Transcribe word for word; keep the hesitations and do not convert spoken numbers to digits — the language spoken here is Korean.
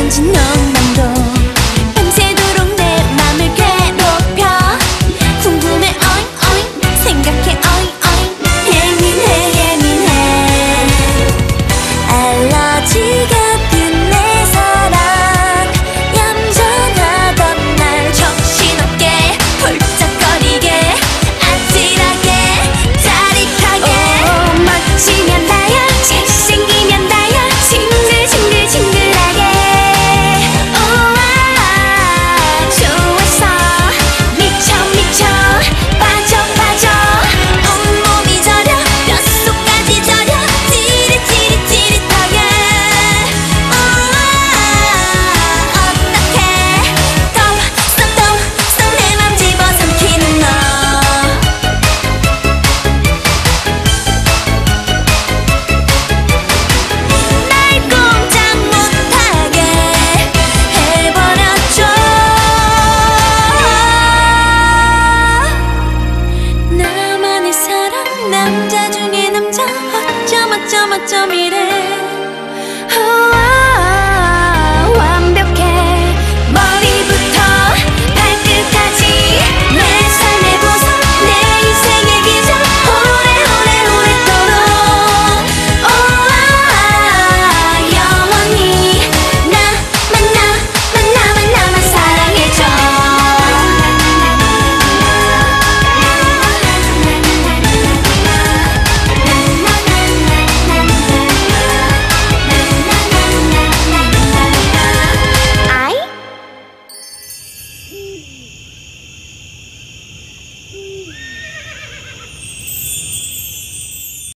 만진 너만도 밤새도록 내 맘을 괴롭혀. 궁금해 어잉 어잉 생각해 어잉 어잉 예민해 예민해. 알러지 같은 내 사랑 얌전하던 날 정신없게 홀짝거리게 아찔하게 짜릿하게. 오 멋지면 나야 잘생기면 나야 징글징글 징글하게. 우와 좋았어 미쳐 미쳐 빠져 빠져 온몸이 저려 뼛속까지 저려 찌릿찌릿찌릿하게. 우와 어떡해 똥똥똥똥 내 맘 집어삼키는 너. 날 꼼짝 못하게 해버렸죠. 나만의 사랑 남자 중에 남자 어쩜 어쩜 어쩜 이래.